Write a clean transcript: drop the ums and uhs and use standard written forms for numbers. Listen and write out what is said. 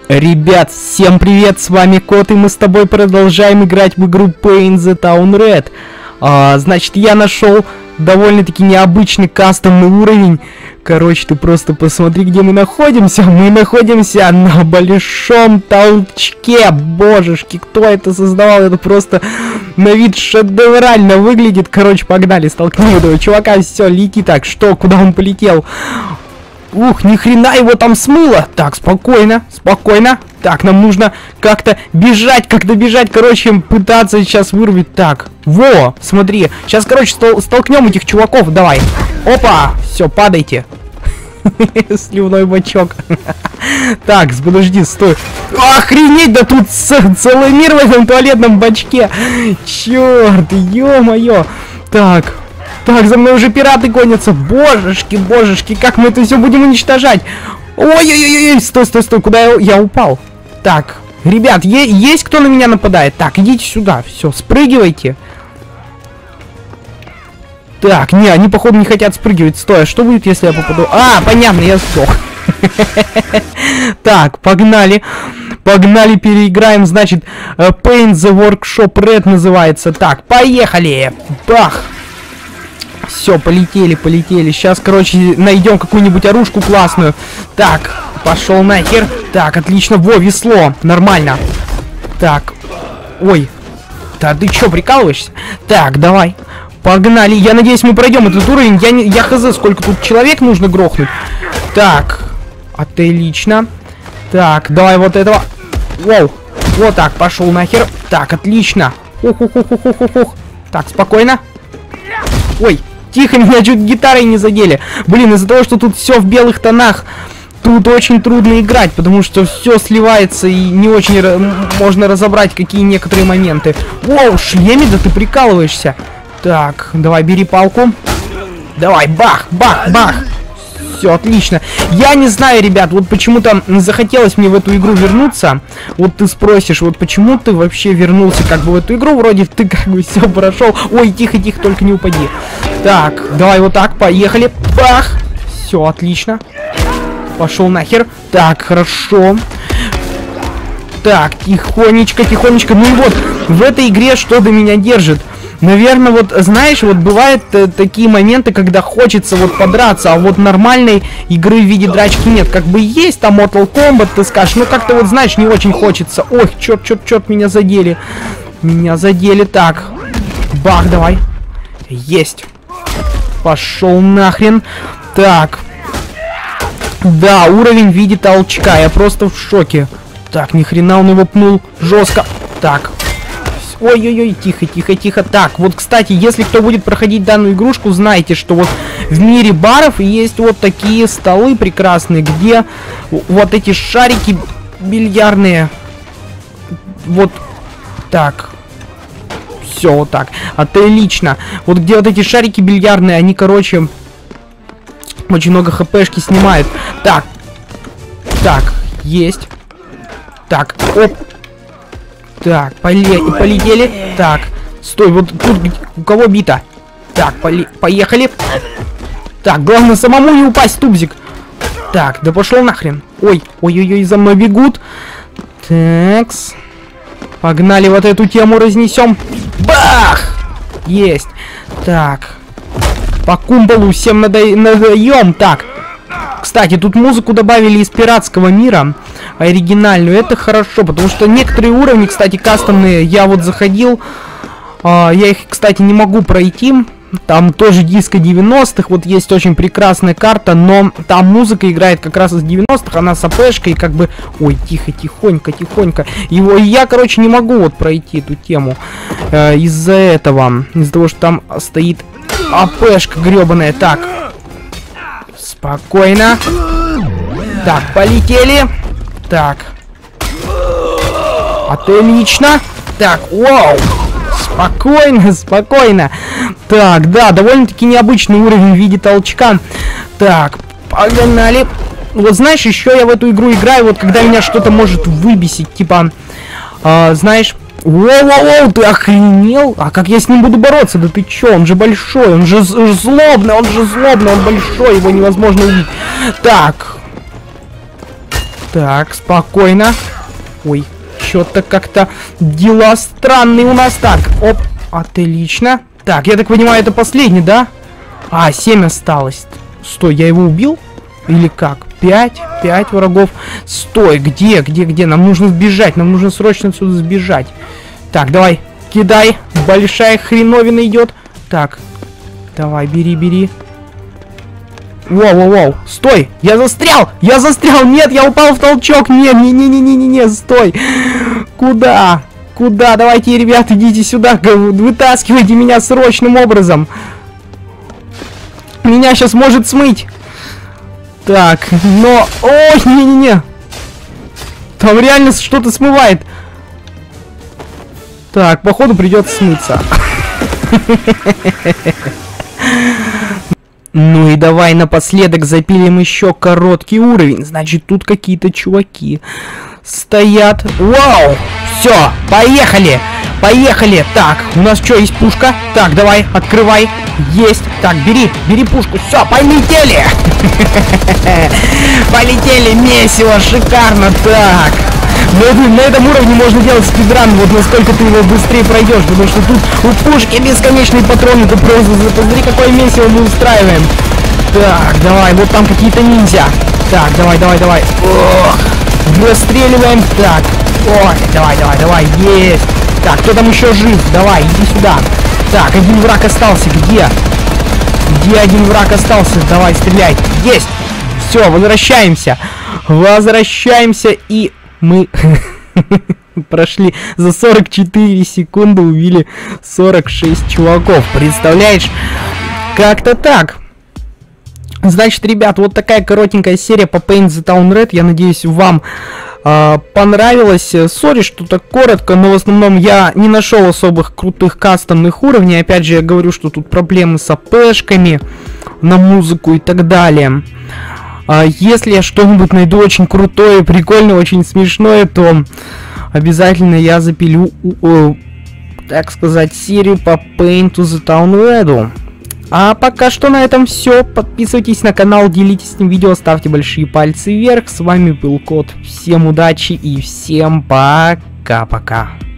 Ребят, всем привет, с вами Кот, и мы с тобой продолжаем играть в игру Paint the Town Red. Значит, я нашел довольно-таки необычный кастомный уровень. Короче, ты просто посмотри, где мы находимся. Мы находимся на большом толчке. Божешки, кто это создавал? Это просто на вид шедеврально выглядит. Короче, погнали, столкнем этого чувака. Все, лети. Так, что, куда он полетел? Ух, ни хрена его там смыло. Так, спокойно, спокойно. Так, нам нужно как-то бежать, короче, пытаться сейчас вырвать. Так, во, смотри. Сейчас, короче, столкнем этих чуваков. Давай. Опа, все, падайте. Сливной бачок. Так, подожди, стой. Охренеть, да тут целый мир в этом туалетном бачке. Черт, ё-моё. Так. Так, за мной уже пираты гонятся. Божешки, божешки, как мы это все будем уничтожать? Ой-ой-ой, стой, стой, стой, куда я упал? Так, ребят, есть кто на меня нападает? Так, идите сюда, все, спрыгивайте. Так, не, они, походу, не хотят спрыгивать. Стой, а что будет, если я попаду? А, понятно, я сдох. Так, погнали. Погнали, переиграем, значит, Paint the Workshop Red называется. Так, поехали. Бах. Все, полетели, полетели. Сейчас, короче, найдем какую-нибудь оружку классную. Так, пошел нахер. Так, отлично. Во, весло. Нормально. Так. Ой. Да ты чё, прикалываешься? Так, давай. Погнали. Я надеюсь, мы пройдем этот уровень. Я хз, сколько тут человек нужно грохнуть. Так. Отлично. Так, давай вот этого. Воу. Вот так, пошел нахер. Так, отлично. Ух. Так, спокойно. Ой. Тихо, меня чуть гитарой не задели. Блин, из-за того, что тут все в белых тонах, тут очень трудно играть, потому что все сливается и не очень можно разобрать какие некоторые моменты. Воу, шлеме, да ты прикалываешься. Так, давай, бери палку. Давай, бах, бах, бах. Все, отлично. Я не знаю, ребят, вот почему-то захотелось мне в эту игру вернуться. Вот ты спросишь, вот почему ты вообще вернулся как бы в эту игру? Вроде ты как бы все прошел. Ой, тихо, тихо, только не упади. Так, давай вот так, поехали. Бах! Все, отлично. Пошел нахер. Так, хорошо. Так, тихонечко, тихонечко. Ну и вот, в этой игре что до меня держит? Наверное, вот, знаешь, вот бывают такие моменты, когда хочется вот подраться, а вот нормальной игры в виде драчки нет. Как бы есть там Mortal Kombat, ты скажешь, ну как-то вот, знаешь, не очень хочется. Ой, черт, меня задели. Меня задели, так. Бах, давай. Есть. Пошел нахрен. Так. Да, уровень в виде толчка, я просто в шоке. Так, ни хрена он его пнул жестко. Так. Ой-ой-ой, тихо, тихо, тихо. Так, вот, кстати, если кто будет проходить данную игрушку, знайте, что вот в мире баров есть вот такие столы прекрасные, где вот эти шарики бильярдные. Вот так. Все, вот так. Отлично. Вот где вот эти шарики бильярдные, они, короче, очень много хпшки снимают. Так. Так, есть. Так, оп. Так, полетели. Так, стой, вот тут у кого бита? Так, поехали. Так, главное самому не упасть, тубзик. Так, да пошел нахрен. Ой, ой-ой-ой, за мной бегут. Такс. Погнали, вот эту тему разнесем. Бах! Есть. Так. По кумбалу всем надаем. Так. Кстати, тут музыку добавили из пиратского мира, оригинальную, это хорошо, потому что некоторые уровни, кстати, кастомные, я вот заходил, я их, кстати, не могу пройти, там тоже диско 90-х, вот есть очень прекрасная карта, но там музыка играет как раз из 90-х, она с АПшкой, как бы, ой, тихо, тихонько, тихонько, я, короче, не могу вот пройти эту тему из-за этого, из-за того, что там стоит АПшка гребаная. Так. Спокойно. Так, полетели. Так. Отлично. Так, вау. Спокойно, спокойно. Так, да, довольно-таки необычный уровень в виде толчка. Так, погнали. Вот знаешь, еще я в эту игру играю, вот когда меня что-то может выбесить. Типа, знаешь... Воу-воу-воу, ты охренел? А как я с ним буду бороться? Да ты чё? Он же большой, он же злобный, он большой, его невозможно убить. Так. Так, спокойно. Ой, что-то как-то дела странные у нас. Так, оп, отлично. Так, я так понимаю, это последний, да? А, 7 осталось. Стой, я его убил? Или как? 5 врагов. Стой, где? Нам нужно сбежать, нам нужно срочно отсюда сбежать. Так, давай, кидай. Большая хреновина идет. Так, давай, бери. Воу, стой, я застрял, нет, я упал в толчок, нет, не, стой. Куда, давайте, ребят, идите сюда, вытаскивайте меня срочным образом. Меня сейчас может смыть. Так, но, ой, не, там реально что-то смывает. Так, походу придется смыться. Ну и давай напоследок запилим еще короткий уровень. Значит, тут какие-то чуваки стоят. Вау! Все, поехали! Так, у нас что, есть пушка? Так, давай, открывай. Есть. Так, бери пушку. Все, полетели! Полетели, месиво, шикарно. Так. На этом уровне можно делать спидран, вот насколько ты его быстрее пройдешь, потому что тут у пушки бесконечные патроны, ты просто посмотри, какое месиво мы устраиваем. Так, давай, вот там какие-то ниндзя. Так, давай. Ох, расстреливаем. Так, ой, давай, есть. Так, кто там еще жив? Давай, иди сюда. Так, один враг остался, где? Где один враг остался? Давай, стреляй. Есть. Все, возвращаемся, и... Мы прошли за 44 секунды, убили 46 чуваков. Представляешь? Как-то так. Значит, ребят, вот такая коротенькая серия по Paint the Town Red. Я надеюсь, вам понравилось. Сори, что так коротко, но в основном я не нашел особых крутых кастомных уровней. Опять же, я говорю, что тут проблемы с АПшками на музыку и так далее. Если я что-нибудь найду очень крутое, прикольное, очень смешное, то обязательно я запилю, так сказать, серию по Paint to the Town Red. А пока что на этом все. Подписывайтесь на канал, делитесь этим видео, ставьте большие пальцы вверх. С вами был Кот. Всем удачи и всем пока-пока.